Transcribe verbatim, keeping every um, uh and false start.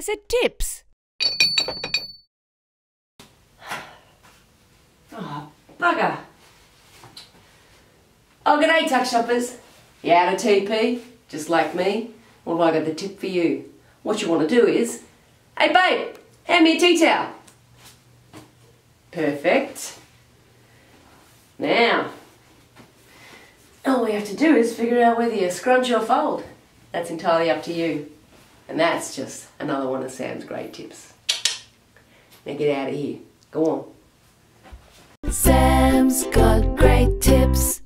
said tips. Oh, bugger. Oh, g'day, tuck shoppers. You out of T P, just like me? Well, I got the tip for you. What you want to do is, hey babe, hand me a tea towel. Perfect. Now, all we have to do is figure out whether you scrunch or fold. That's entirely up to you. And that's just another one of Sam's great tips. Now get out of here. Go on. Sam's got great tips.